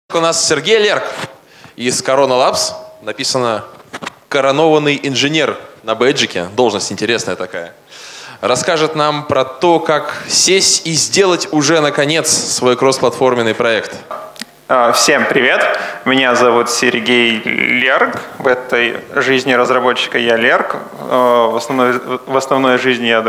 У нас Сергей Лерк из Corona Labs. Написано «Коронованный инженер» на бэджике. Должность интересная такая. Расскажет нам про то, как сесть и сделать уже, наконец, свой кроссплатформенный проект. Всем привет! Меня зовут Сергей Лерк. В этой жизни разработчика я Лерк. В основной жизни я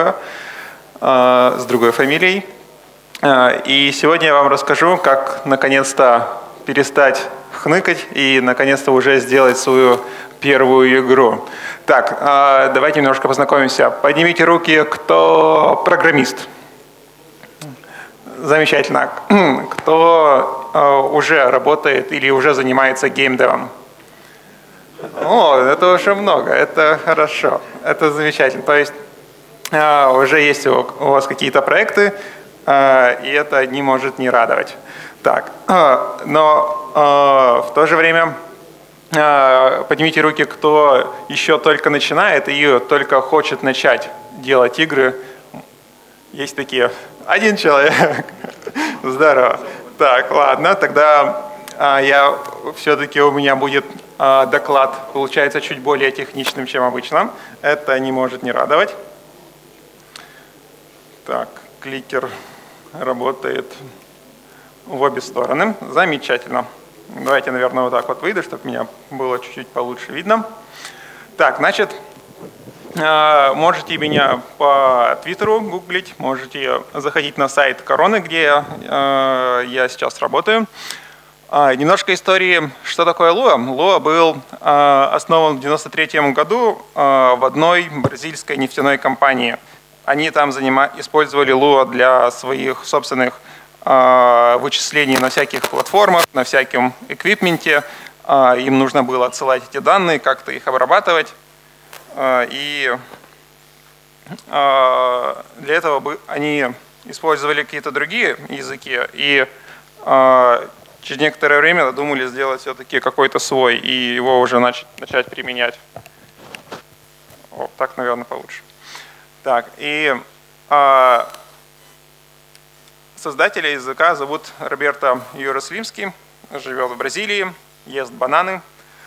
с другой фамилией. И сегодня я вам расскажу, как наконец-то перестать хныкать и наконец-то уже сделать свою первую игру. Так, давайте немножко познакомимся. Поднимите руки, кто программист. Замечательно. Кто уже работает или уже занимается геймдевом? О, это уже много, это хорошо, это замечательно. То есть уже есть у вас какие-то проекты, и это не может не радовать. Так, но в то же время поднимите руки, кто еще только начинает и только хочет начать делать игры. Есть такие. Один человек. Здорово. Так, ладно, тогда все-таки у меня будет доклад, получается, чуть более техничным, чем обычно. Это не может не радовать. Так, кликер работает в обе стороны. Замечательно. Давайте, наверное, вот так вот выйду, чтобы меня было чуть-чуть получше видно. Так, значит, можете меня по Твиттеру гуглить, можете заходить на сайт Короны, где я сейчас работаю. Немножко истории, что такое Lua. Lua был основан в 1993 году в одной бразильской нефтяной компании. Они там использовали Lua для своих собственных вычислений на всяких платформах, на всяком эквипменте. Им нужно было отсылать эти данные, как-то их обрабатывать. И для этого они использовали какие-то другие языки. И через некоторое время надумали сделать все-таки какой-то свой и его уже начать применять. О, так, наверное, получше. Так, и создателя языка зовут Роберто Иерусалимский, живет в Бразилии, ест бананы.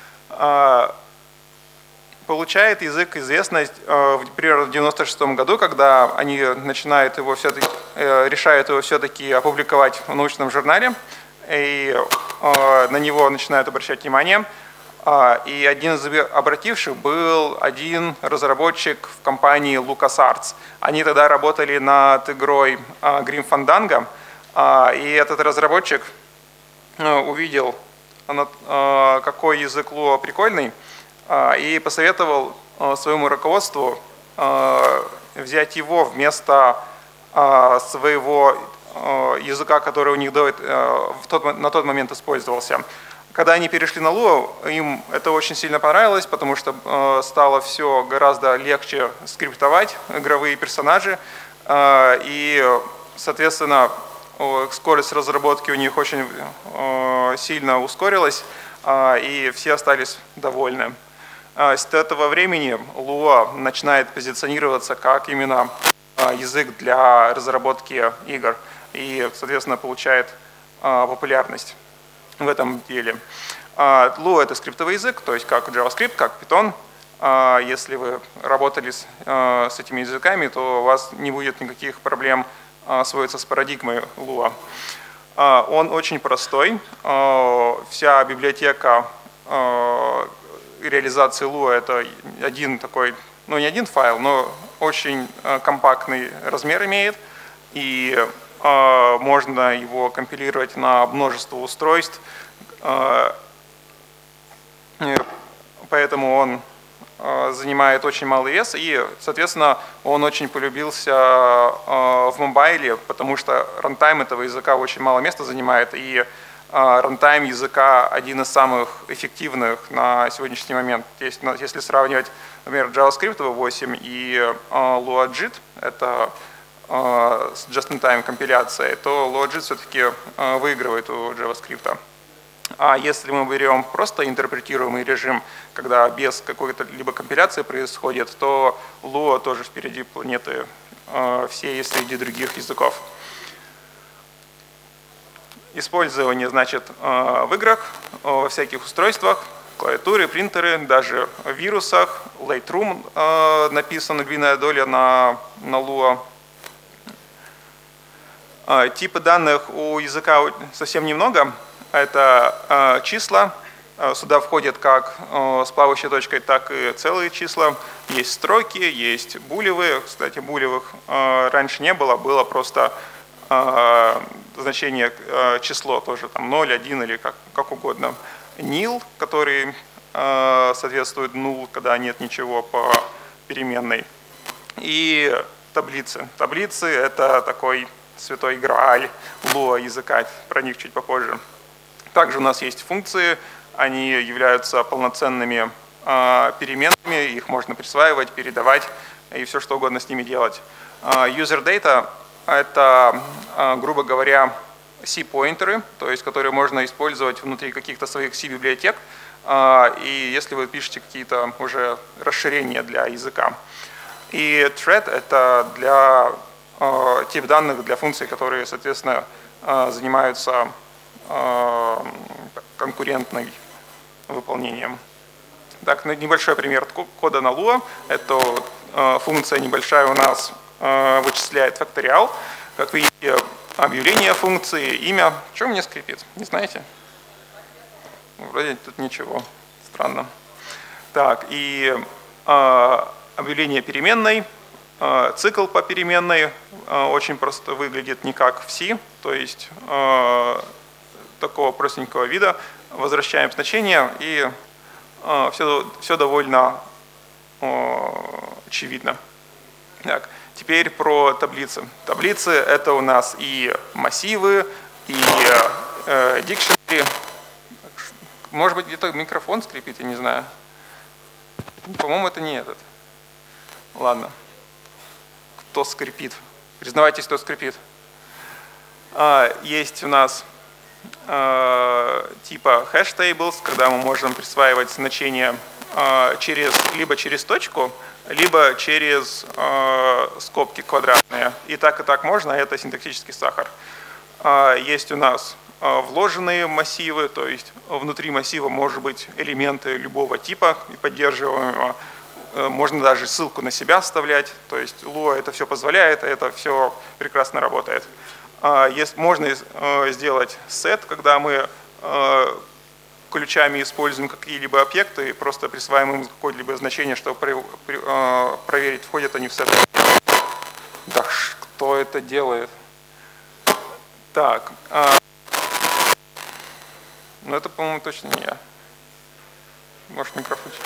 Получает язык известность, примерно в 1996 году, когда они решают его все-таки опубликовать в научном журнале, и на него начинают обращать внимание. И один из обративших был один разработчик в компании LucasArts. Они тогда работали над игрой Grim Fandango, и этот разработчик увидел, какой язык Lua прикольный, и посоветовал своему руководству взять его вместо своего языка, который у них на тот момент использовался. Когда они перешли на Lua, им это очень сильно понравилось, потому что стало все гораздо легче скриптовать игровые персонажи, и, соответственно, скорость разработки у них очень сильно ускорилась, и все остались довольны. С этого времени Lua начинает позиционироваться как именно язык для разработки игр и, соответственно, получает популярность в этом деле. Lua — это скриптовый язык, то есть как JavaScript, как Python. Если вы работали с этими языками, то у вас не будет никаких проблем освоиться с парадигмой Lua. Он очень простой. Вся библиотека реализации Lua — это один такой, ну не один файл, но очень компактный размер имеет. И можно его компилировать на множество устройств, поэтому он занимает очень малый вес, и, соответственно, он очень полюбился в мобайле, потому что рантайм этого языка очень мало места занимает, и рантайм языка один из самых эффективных на сегодняшний момент. Если сравнивать, например, JavaScript 8 и LuaJIT, это с just-in-time компиляцией, то LuaJIT все-таки выигрывает у JavaScript. А если мы берем просто интерпретируемый режим, когда без какой-то либо компиляции происходит, то Lua тоже впереди планеты всей среди других языков. Использование, значит, в играх, во всяких устройствах, клавиатуры, принтеры, даже в вирусах. Lightroom написана львиная доля на Lua. Типы данных у языка совсем немного. Это числа. Сюда входят как с плавающей точкой, так и целые числа. Есть строки, есть булевые. Кстати, булевых раньше не было, было просто значение число тоже, там 0, 1 или как угодно. Nil, который соответствует null, когда нет ничего по переменной. И таблицы. Таблицы — это такой святой грааль Lua языка, про них чуть попозже. Также у нас есть функции, они являются полноценными переменными, их можно присваивать, передавать и все что угодно с ними делать. User data — это, грубо говоря, C-поинтеры, то есть которые можно использовать внутри каких-то своих C-библиотек, и если вы пишете какие-то уже расширения для языка. И thread — это для тип данных для функций, которые, соответственно, занимаются конкурентным выполнением. Так, небольшой пример кода на Lua. Это функция небольшая у нас вычисляет факториал. Как видите, объявление функции, имя. Что у меня скрипит? Не знаете? Вроде тут ничего. Странно. Так, и объявление переменной. Цикл по переменной очень просто выглядит не как в C, то есть такого простенького вида. Возвращаем значение, и все довольно очевидно. Так, теперь про таблицы. Таблицы — это у нас и массивы, и дикшнери. Может быть, где-то микрофон скрипит, я не знаю. По-моему, это не этот. Ладно. Кто скрипит? Признавайтесь, кто скрипит. Есть у нас типа hash tables, когда мы можем присваивать значения либо через точку, либо через скобки квадратные. И так можно, это синтаксический сахар. Есть у нас вложенные массивы, то есть внутри массива может быть элементы любого типа и поддерживаемого. Можно даже ссылку на себя вставлять, то есть Lua это все позволяет, это все прекрасно работает. Можно сделать set, когда мы ключами используем какие-либо объекты и просто присваиваем им какое-либо значение, чтобы проверить, входят они в сет. Да, кто это делает? Так, ну это, по-моему, точно не я. Может, микрофончик.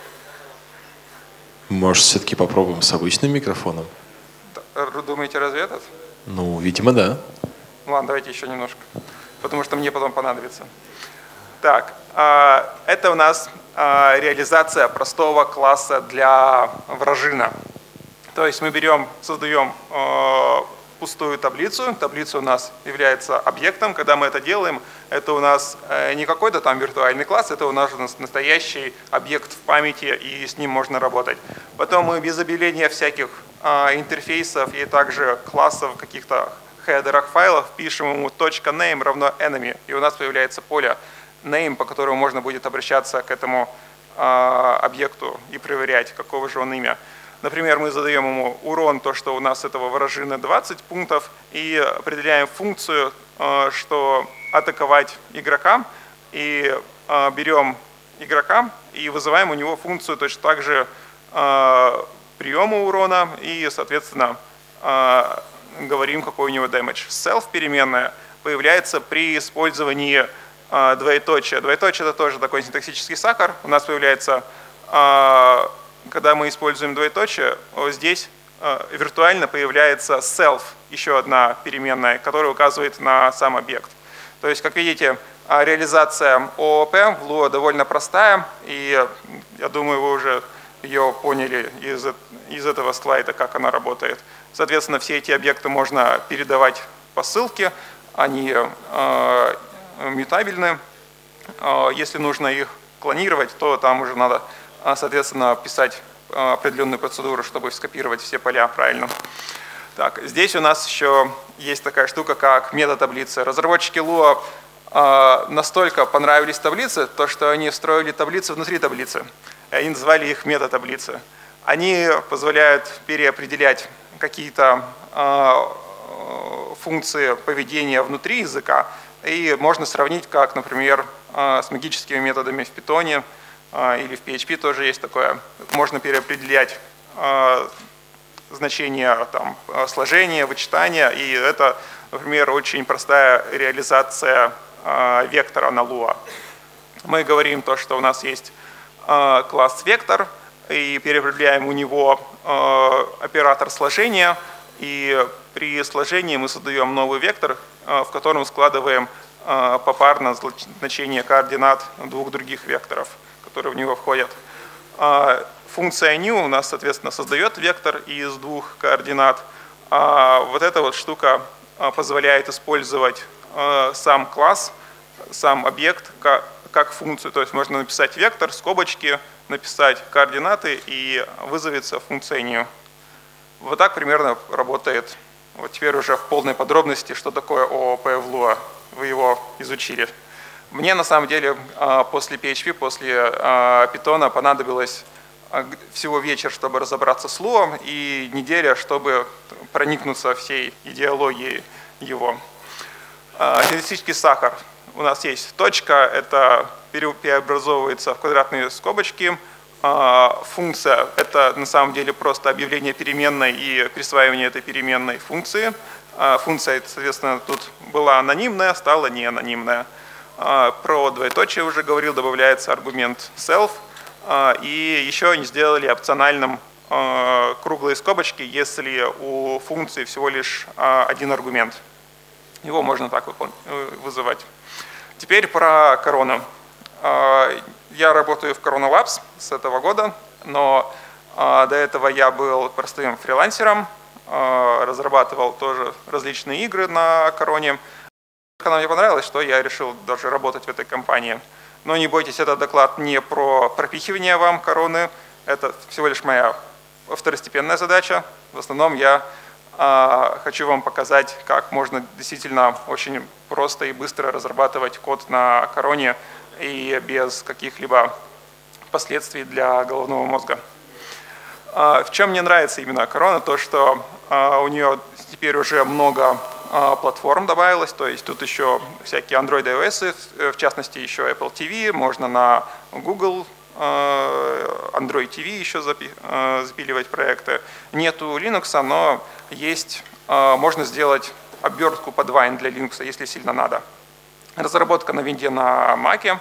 Может, все-таки попробуем с обычным микрофоном? Думаете, разве этот? Ну, видимо, да. Ладно, давайте еще немножко, потому что мне потом понадобится. Так, это у нас реализация простого класса для вражина. То есть мы создаем пустую таблицу. Таблица у нас является объектом. Когда мы это делаем, это у нас не какой-то там виртуальный класс, это у нас настоящий объект в памяти, и с ним можно работать. Потом мы без объявления всяких интерфейсов и также классов каких-то хедерах файлов пишем ему .name равно enemy, и у нас появляется поле name, по которому можно будет обращаться к этому объекту и проверять, какого же он имя. Например, мы задаем ему урон, то, что у нас этого вражины 20 пунктов, и определяем функцию, что атаковать игрока, и берем игрока и вызываем у него функцию точно так же приема урона и, соответственно, говорим, какой у него damage. Self переменная появляется при использовании двоеточия. Двоеточие — это тоже такой синтаксический сахар. У нас появляется, когда мы используем двоеточие, здесь виртуально появляется self, еще одна переменная, которая указывает на сам объект. То есть, как видите, реализация ООП в Lua довольно простая, и я думаю, вы уже ее поняли из этого слайда, как она работает. Соответственно, все эти объекты можно передавать по ссылке, они мютабельны. Если нужно их клонировать, то там уже надо, соответственно, писать определенную процедуру, чтобы скопировать все поля правильно. Так, здесь у нас еще есть такая штука, как метатаблицы. Разработчики Lua настолько понравились таблицы, то что они встроили таблицы внутри таблицы. И они назвали их метатаблицы. Они позволяют переопределять какие-то функции поведения внутри языка. И можно сравнить, как, например, с магическими методами в Python или в PHP тоже есть такое. Можно переопределять значение там, сложения, вычитания. И это, например, очень простая реализация вектора на Lua. Мы говорим то, что у нас есть класс вектор, и переопределяем у него оператор сложения. И при сложении мы создаем новый вектор, в котором складываем попарно значение координат двух других векторов, которые в него входят. Функция new у нас, соответственно, создает вектор из двух координат. Вот эта вот штука позволяет использовать сам класс, сам объект как функцию. То есть можно написать вектор, скобочки, написать координаты, и вызовется функция new. Вот так примерно работает. Вот теперь уже в полной подробности, что такое ООП в Lua. Вы его изучили. Мне на самом деле после PHP, после Python понадобилось всего вечер, чтобы разобраться с Lua, и неделя, чтобы проникнуться всей идеологией его. Синтетический сахар. У нас есть точка, это преобразовывается в квадратные скобочки. Функция – это на самом деле просто объявление переменной и присваивание этой переменной функции. Функция, соответственно, тут была анонимная, стала неанонимная. Про двоеточие уже говорил, добавляется аргумент self. И еще они сделали опциональным круглые скобочки, если у функции всего лишь один аргумент. Его можно так вызывать. Теперь про Corona. Я работаю в Corona Labs с этого года, но до этого я был простым фрилансером, разрабатывал тоже различные игры на Короне. Она мне понравилась, что я решил даже работать в этой компании. Но не бойтесь, этот доклад не про пропихивание вам короны, это всего лишь моя второстепенная задача. В основном я хочу вам показать, как можно действительно очень просто и быстро разрабатывать код на короне и без каких-либо последствий для головного мозга. В чем мне нравится именно корона, то что у нее теперь уже много платформ добавилось, то есть тут еще всякие Android iOS, в частности еще Apple TV, можно на Google Android TV еще запиливать проекты. Нету Linux, но есть, можно сделать обертку под Wine для Linux, если сильно надо. Разработка на винде на Mac.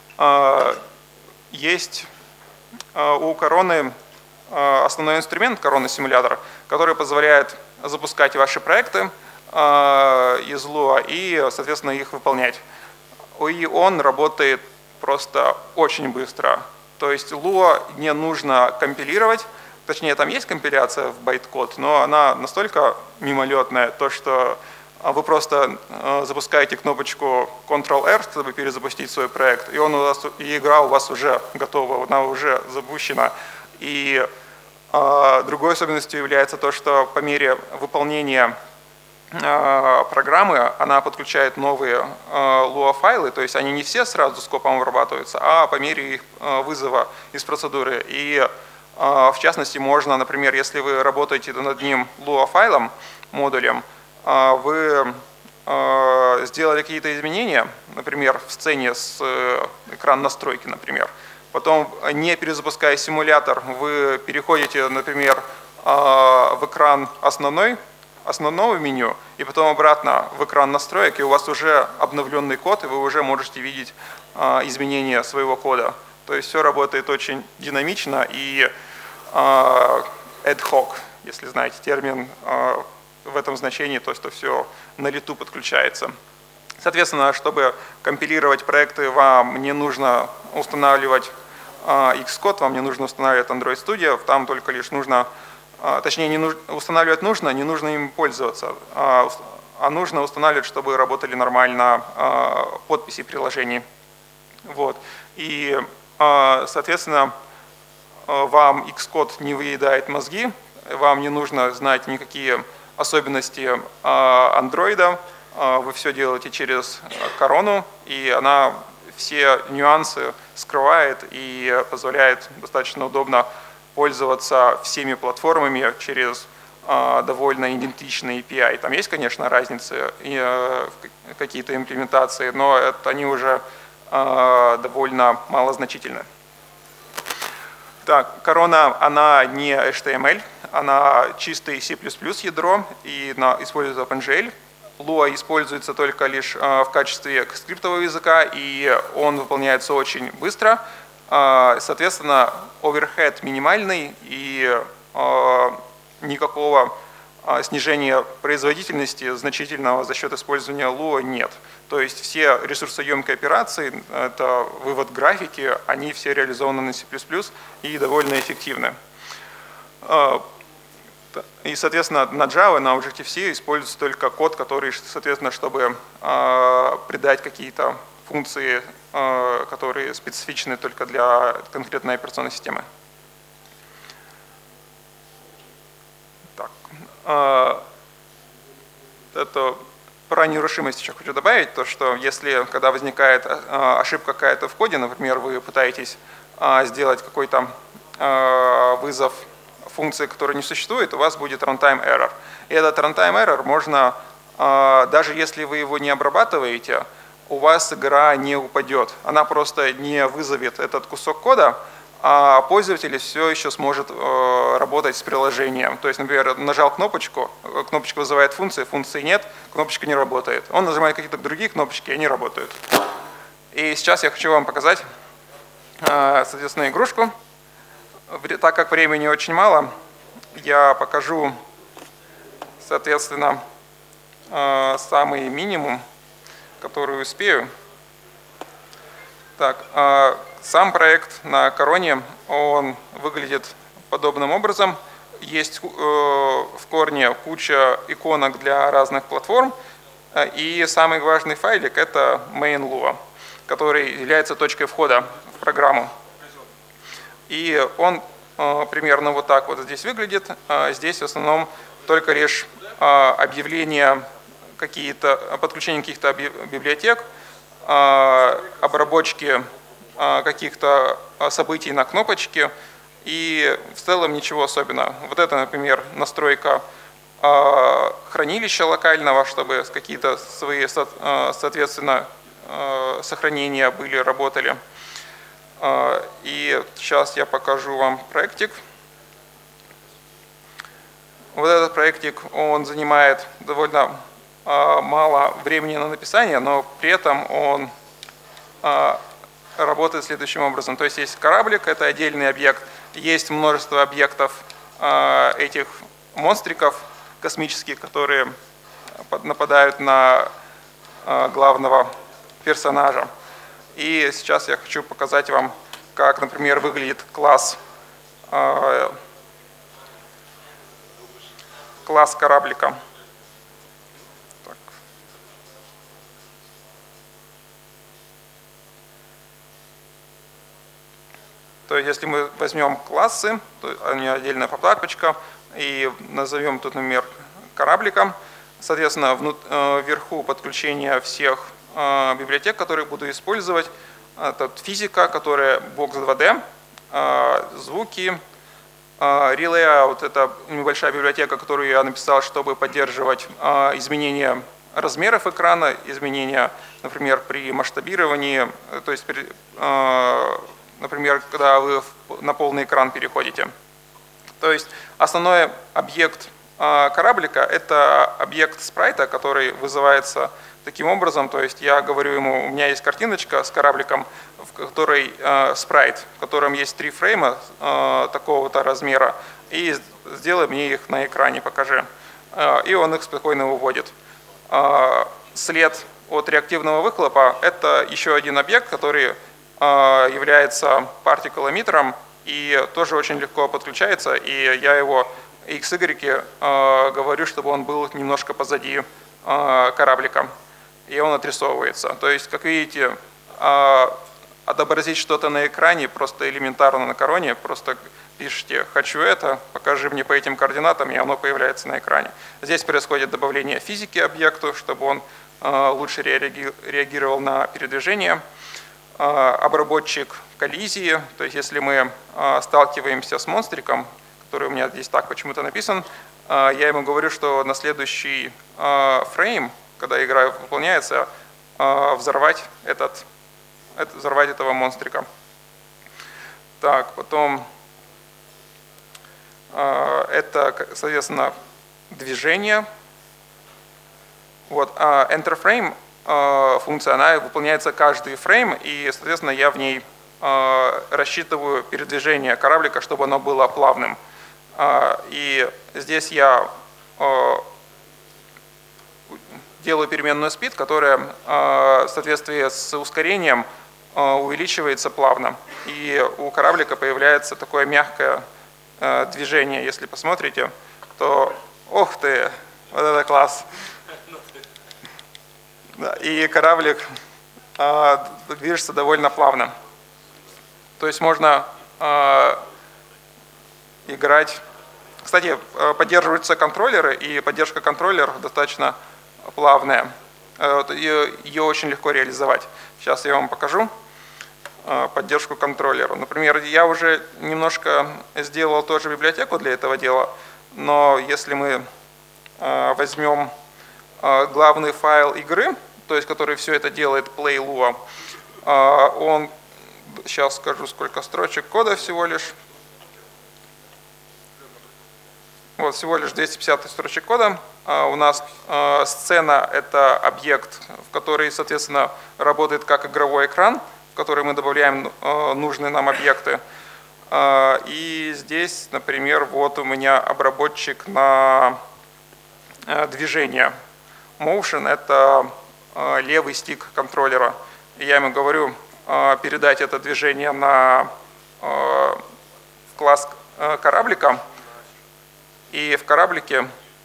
Есть у короны основной инструмент, корона-симулятор, который позволяет запускать ваши проекты из Lua и, соответственно, их выполнять. И он работает просто очень быстро. То есть Lua не нужно компилировать, точнее там есть компиляция в байткод, но она настолько мимолетная, то что вы просто запускаете кнопочку Ctrl-R, чтобы перезапустить свой проект, и, и игра у вас уже готова, она уже запущена. И другой особенностью является то, что по мере выполнения программы она подключает новые Lua-файлы, то есть они не все сразу скопом вырабатываются, а по мере их вызова из процедуры. И в частности можно, например, если вы работаете над одним Lua-файлом, модулем, вы сделали какие-то изменения, например, в сцене с экран настройки, например, потом, не перезапуская симулятор, вы переходите, например, в экран основного меню, и потом обратно в экран настроек, и у вас уже обновленный код, и вы уже можете видеть изменения своего кода. То есть все работает очень динамично и ad hoc, если знаете термин в этом значении, то что все на лету подключается. Соответственно, чтобы компилировать проекты, вам не нужно устанавливать Xcode, вам не нужно устанавливать Android Studio, там только лишь нужно, точнее, не нужно, устанавливать нужно, не нужно им пользоваться, а нужно устанавливать, чтобы работали нормально подписи приложений. Вот. И, соответственно, вам Xcode не выедает мозги, вам не нужно знать никакие особенности андроида. Вы все делаете через корону, и она все нюансы скрывает и позволяет достаточно удобно пользоваться всеми платформами через довольно идентичный API. Там есть, конечно, разницы, какие-то имплементации, но они уже довольно малозначительны. Так, корона, она не HTML, она чистый C++ ядро и использует OpenGL. Lua используется только лишь в качестве скриптового языка, и он выполняется очень быстро. Соответственно, оверхед минимальный, и никакого снижения производительности значительного за счет использования Lua нет. То есть все ресурсоемкие операции, это вывод графики, они все реализованы на C++ и довольно эффективны. И, соответственно, на Java, на Objective-C используется только код, который, соответственно, чтобы придать какие-то функции, которые специфичны только для конкретной операционной системы. Так. Это про нерушимость еще хочу добавить, то что если, когда возникает ошибка какая-то в коде, например, вы пытаетесь сделать какой-то вызов функции, которая не существует, у вас будет runtime error. И этот runtime error можно, даже если вы его не обрабатываете, у вас игра не упадет. Она просто не вызовет этот кусок кода, а пользователь все еще сможет работать с приложением. То есть, например, нажал кнопочку, кнопочка вызывает функции нет, кнопочка не работает. Он нажимает какие-то другие кнопочки, и они работают. И сейчас я хочу вам показать, соответственно, игрушку. Так как времени очень мало, я покажу, соответственно, самый минимум, который успею. Так, сам проект на Короне, он выглядит подобным образом. Есть в корне куча иконок для разных платформ, и самый важный файлик — это main.lua, который является точкой входа в программу. И он примерно вот так вот здесь выглядит. Здесь в основном только лишь объявления, подключение каких-то библиотек, обработки каких-то событий на кнопочке, и в целом ничего особенного. Вот это, например, настройка хранилища локального, чтобы какие-то свои, соответственно, сохранения работали. И сейчас я покажу вам проектик. Вот этот проектик, он занимает довольно мало времени на написание, но при этом он работает следующим образом. То есть есть кораблик, это отдельный объект, есть множество объектов этих монстриков космических, которые нападают на главного персонажа. И сейчас я хочу показать вам, как, например, выглядит класс кораблика. Так. То есть, если мы возьмем классы, то они отдельная папочка, и назовем тут, например, корабликом, соответственно, вверху подключение всех библиотек, которые буду использовать. Это физика, которая бокс 2D, звуки, Relayout — это небольшая библиотека, которую я написал, чтобы поддерживать изменения размеров экрана, изменения, например, при масштабировании, то есть, например, когда вы на полный экран переходите. То есть основной объект кораблика — это объект спрайта, который вызывается таким образом, то есть я говорю ему, у меня есть картиночка с корабликом, в которой спрайт, в котором есть 3 фрейма такого-то размера, и сделай мне их на экране, покажи. И он их спокойно выводит. След от реактивного выхлопа — это еще один объект, который является партикл-эмиттером и тоже очень легко подключается, и я его XY говорю, чтобы он был немножко позади кораблика, и он отрисовывается. То есть, как видите, отобразить что-то на экране просто элементарно на Короне, просто пишете «хочу это», покажи мне по этим координатам, и оно появляется на экране. Здесь происходит добавление физики объекту, чтобы он лучше реагировал на передвижение. Обработчик коллизии, то есть если мы сталкиваемся с монстриком, который у меня здесь так почему-то написан, я ему говорю, что на следующий фрейм, когда игра выполняется, взорвать этого монстрика. Так, потом это, соответственно, движение. Вот, Enter Frame функция, она выполняется каждый фрейм, и, соответственно, я в ней рассчитываю передвижение кораблика, чтобы оно было плавным. И здесь я делаю переменную speed, которая в соответствии с ускорением увеличивается плавно. И у кораблика появляется такое мягкое движение. Если посмотрите, то ох ты, вот это класс. И кораблик движется довольно плавно. То есть можно играть. Кстати, поддерживаются контроллеры, и поддержка контроллеров достаточно плавная. Ее очень легко реализовать. Сейчас я вам покажу поддержку контроллера. Например, я уже немножко сделал тоже библиотеку для этого дела, но если мы возьмем главный файл игры, то есть который все это делает, PlayLua, он, сейчас скажу, сколько строчек кода всего лишь. Вот, всего лишь 250 строчек кода. У нас сцена – это объект, в который, соответственно, работает как игровой экран, в который мы добавляем нужные нам объекты. И здесь, например, вот у меня обработчик на движение. Motion – это левый стик контроллера. И я ему говорю передать это движение на класс кораблика. И в кораблике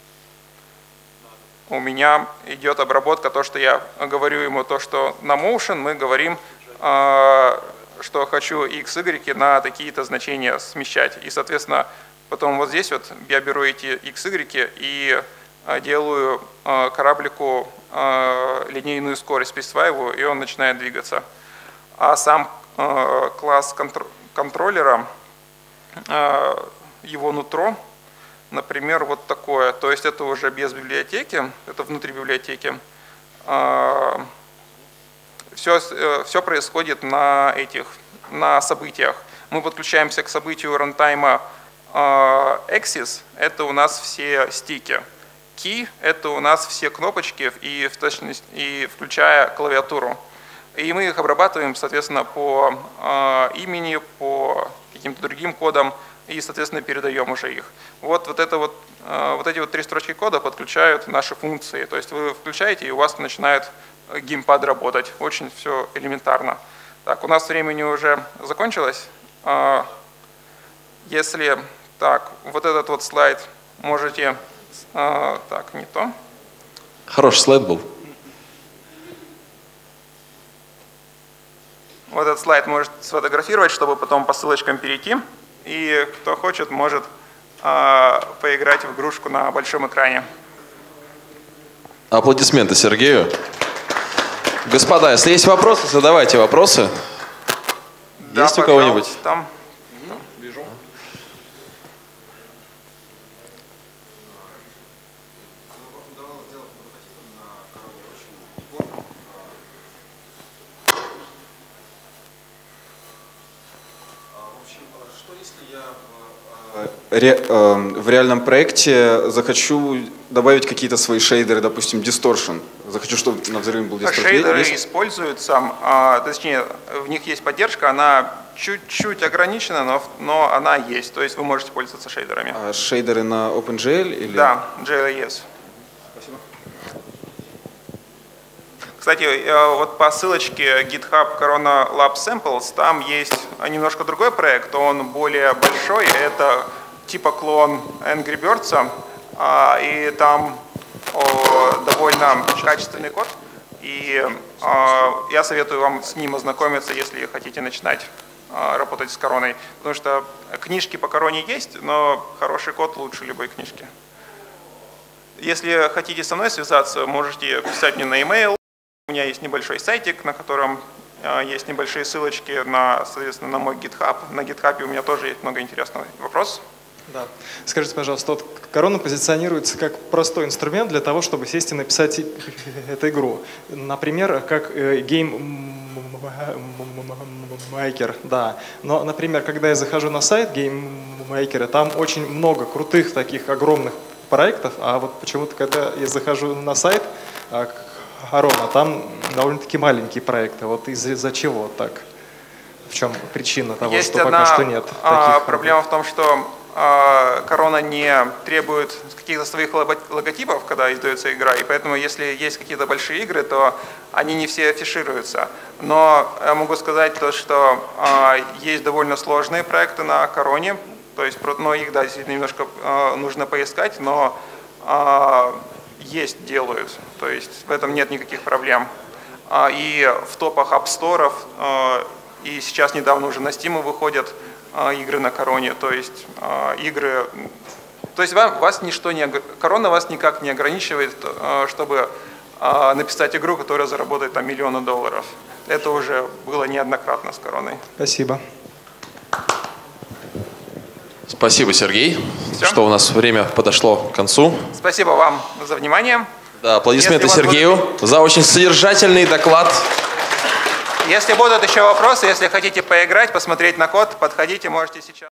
у меня идет обработка, то, что я говорю ему, то, что на motion мы говорим, что хочу x, y на такие-то значения смещать. И, соответственно, потом вот здесь вот я беру эти x, y и делаю кораблику линейную скорость, присваиваю, и он начинает двигаться. А сам класс контроллера, его нутро, например, вот такое. То есть это уже без библиотеки, это внутри библиотеки. Все происходит на событиях. Мы подключаемся к событию рантайма Axis, это у нас все стики. Key – это у нас все кнопочки, и включая клавиатуру. И мы их обрабатываем, соответственно, по имени, по каким-то другим кодам, и, соответственно, передаем уже их. Вот эти вот 3 строчки кода подключают наши функции. То есть вы включаете, и у вас начинает геймпад работать. Очень все элементарно. Так, у нас времени уже закончилось. Если так, вот этот вот слайд можете... Так, не то. Хороший слайд был. Вот этот слайд может сфотографировать, чтобы потом по ссылочкам перейти. И кто хочет, может поиграть в игрушку на большом экране. Аплодисменты Сергею. Господа, если есть вопросы, задавайте вопросы. Да, есть у кого-нибудь? Там. Вижу. В реальном проекте захочу добавить какие-то свои шейдеры, допустим, distortion. Захочу, чтобы на взрыве был distortion. Шейдеры используются, точнее, в них есть поддержка, она чуть-чуть ограничена, но она есть. То есть вы можете пользоваться шейдерами. А шейдеры на OpenGL? Или... Да, JLES. Спасибо. Кстати, вот по ссылочке GitHub Corona Lab Samples, там есть немножко другой проект, он более большой, это типа клон Angry Birds, и там довольно качественный код, и я советую вам с ним ознакомиться, если хотите начинать работать с короной. Потому что книжки по короне есть, но хороший код лучше любой книжки. Если хотите со мной связаться, можете писать мне на e-mail. У меня есть небольшой сайтик, на котором есть небольшие ссылочки на, соответственно, на мой GitHub. На GitHub у меня тоже есть много интересного. Вопрос? Да. Скажите, пожалуйста, вот корона позиционируется как простой инструмент для того, чтобы сесть и написать эту игру. Например, как GameMaker, да. Но, например, когда я захожу на сайт GameMaker, там очень много крутых таких огромных проектов, а вот почему-то, когда я захожу на сайт Корона, там довольно-таки маленькие проекты. Вот из-за чего так? В чем причина того, есть что пока что нет таких проблема в том, что Корона не требует каких-то своих логотипов, когда издается игра, и поэтому, если есть какие-то большие игры, то они не все афишируются. Но я могу сказать то, что есть довольно сложные проекты на Короне, то есть, но их, да, действительно немножко нужно поискать, но есть, делают, то есть в этом нет никаких проблем. И в топах App Store, и сейчас недавно уже на Steam выходят игры на Короне, то есть игры, то есть вас ничто не, Корона вас никак не ограничивает, чтобы написать игру, которая заработает там миллионы долларов. Это уже было неоднократно с Короной. Спасибо. Спасибо, Сергей, Все? что у нас время подошло к концу. Спасибо вам за внимание. Да, аплодисменты Если Сергею за очень содержательный доклад. Если будут еще вопросы, если хотите поиграть, посмотреть на код, подходите, можете сейчас.